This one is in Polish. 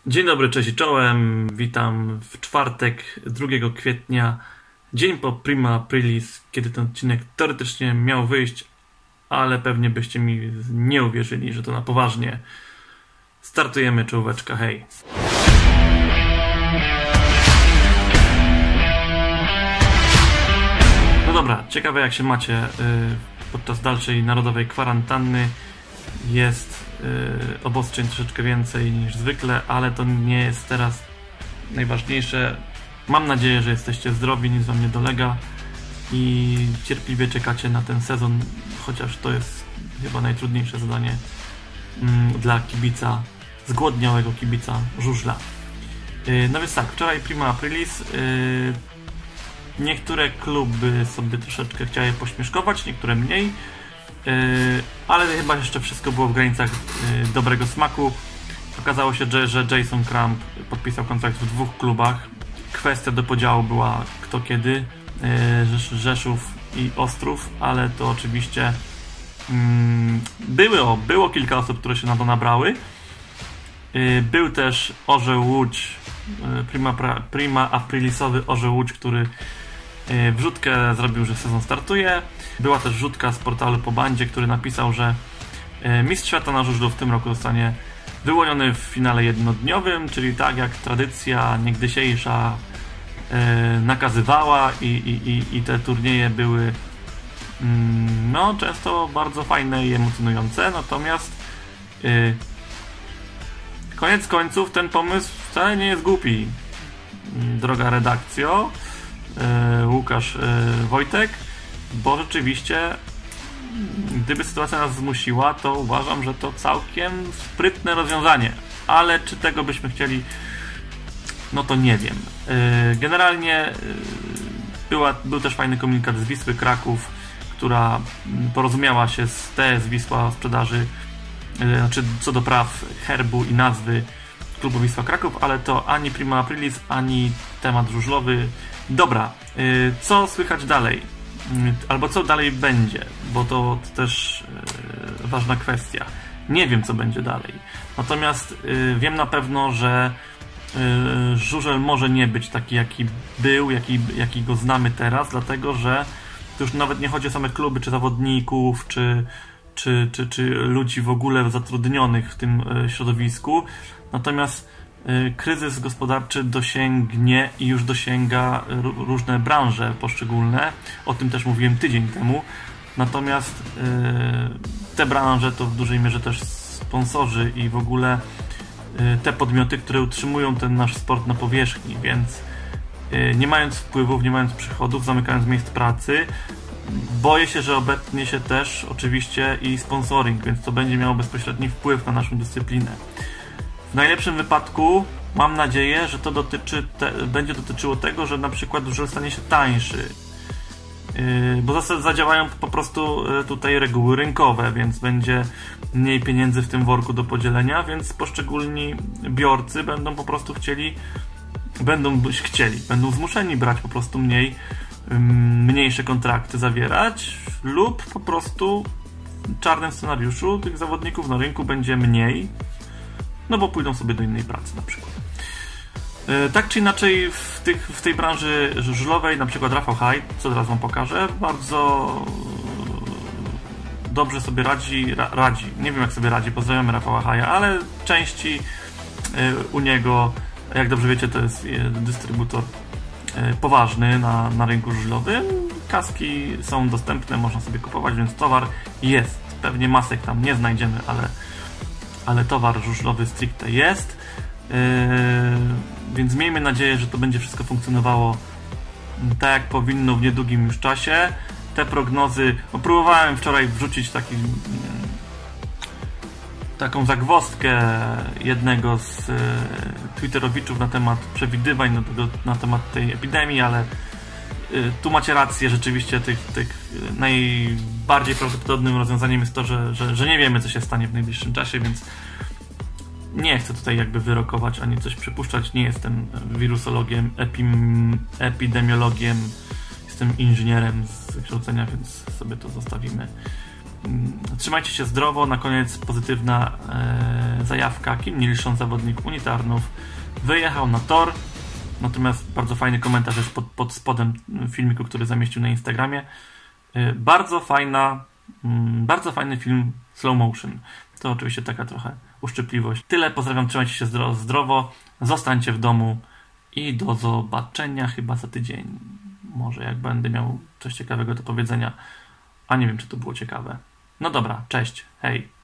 Dzień dobry, cześć i czołem. Witam w czwartek, 2 kwietnia, dzień po Prima Aprilis, kiedy ten odcinek teoretycznie miał wyjść, ale pewnie byście mi nie uwierzyli, że to na poważnie. Startujemy, czołóweczka, hej. No dobra, ciekawe jak się macie podczas dalszej narodowej kwarantanny. Jest obostrzeń troszeczkę więcej niż zwykle, ale to nie jest teraz najważniejsze. Mam nadzieję, że jesteście zdrowi, nic wam nie dolega i cierpliwie czekacie na ten sezon, chociaż to jest chyba najtrudniejsze zadanie dla kibica, zgłodniałego kibica żużla. No więc tak, wczoraj Prima Aprilis. Niektóre kluby sobie troszeczkę chciały pośmieszkować, niektóre mniej. Ale chyba jeszcze wszystko było w granicach dobrego smaku. Okazało się, że Jason Crump podpisał kontrakt w 2 klubach. Kwestia do podziału była kto kiedy, Rzeszów i Ostrów, ale to oczywiście było kilka osób, które się na to nabrały. Był też Orzeł Łódź, Prima Aprilisowy Orzeł Łódź, który wrzutkę zrobił, że sezon startuje. Była też wrzutka z portalu Po Bandzie, który napisał, że mistrz świata na żużlu w tym roku zostanie wyłoniony w finale jednodniowym, czyli tak jak tradycja niegdysiejsza nakazywała i te turnieje były no często bardzo fajne i emocjonujące, natomiast koniec końców ten pomysł wcale nie jest głupi, droga redakcjo, Łukasz, Wojtek, bo rzeczywiście gdyby sytuacja nas zmusiła, to uważam, że to całkiem sprytne rozwiązanie, ale czy tego byśmy chcieli, no to nie wiem. Generalnie był też fajny komunikat z Wisły Kraków, która porozumiała się z TS Wisła o sprzedaży, znaczy co do praw herbu i nazwy klubu Wisła Kraków, ale to ani Prima Aprilis, ani temat żużlowy. Dobra, co słychać dalej? Albo co dalej będzie? Bo to też ważna kwestia. Nie wiem, co będzie dalej. Natomiast wiem na pewno, że żużel może nie być taki, jaki był, jaki go znamy teraz, dlatego że to już nawet nie chodzi o same kluby, czy zawodników, czy ludzi w ogóle zatrudnionych w tym środowisku. Natomiast kryzys gospodarczy dosięgnie i już dosięga różne branże poszczególne. O tym też mówiłem tydzień temu. Natomiast te branże to w dużej mierze też sponsorzy i w ogóle te podmioty, które utrzymują ten nasz sport na powierzchni, więc nie mając wpływów, nie mając przychodów, zamykając miejsc pracy, boję się, że obetnie się też oczywiście i sponsoring, więc to będzie miało bezpośredni wpływ na naszą dyscyplinę. W najlepszym wypadku mam nadzieję, że to będzie dotyczyło tego, że na przykład żużel stanie się tańszy, bo zadziałają po prostu tutaj reguły rynkowe, więc będzie mniej pieniędzy w tym worku do podzielenia, więc poszczególni biorcy będą po prostu będą zmuszeni brać po prostu mniejsze kontrakty zawierać, lub po prostu w czarnym scenariuszu tych zawodników na rynku będzie mniej, no bo pójdą sobie do innej pracy na przykład. Tak czy inaczej w tej branży żużlowej, na przykład Rafał Haj, co teraz wam pokażę, bardzo dobrze sobie radzi. Nie wiem jak sobie radzi, pozdrawiamy Rafała Haja, ale części u niego, jak dobrze wiecie, to jest dystrybutor poważny na rynku żużlowym. Kaski są dostępne, można sobie kupować, więc towar jest. Pewnie masek tam nie znajdziemy, ale towar żużlowy stricte jest. Więc miejmy nadzieję, że to będzie wszystko funkcjonowało tak jak powinno w niedługim już czasie. Te prognozy, próbowałem wczoraj wrzucić taką zagwozdkę jednego z twitterowiczów na temat przewidywań na temat tej epidemii, ale tu macie rację, rzeczywiście najbardziej prawdopodobnym rozwiązaniem jest to, że nie wiemy, co się stanie w najbliższym czasie, więc nie chcę tutaj jakby wyrokować ani coś przypuszczać. Nie jestem wirusologiem, epidemiologiem, jestem inżynierem z wykształcenia, więc sobie to zostawimy. Trzymajcie się zdrowo. Na koniec pozytywna zajawka. Kim Nilsson, zawodnik Unitarnów, wyjechał na tor. Natomiast bardzo fajny komentarz jest pod spodem filmiku, który zamieścił na Instagramie. Bardzo fajny film slow motion. To oczywiście taka trochę uszczypliwość. Tyle, pozdrawiam, trzymajcie się zdrowo, zostańcie w domu i do zobaczenia chyba za tydzień. Może jak będę miał coś ciekawego do powiedzenia, a nie wiem, czy to było ciekawe. No dobra, cześć, hej.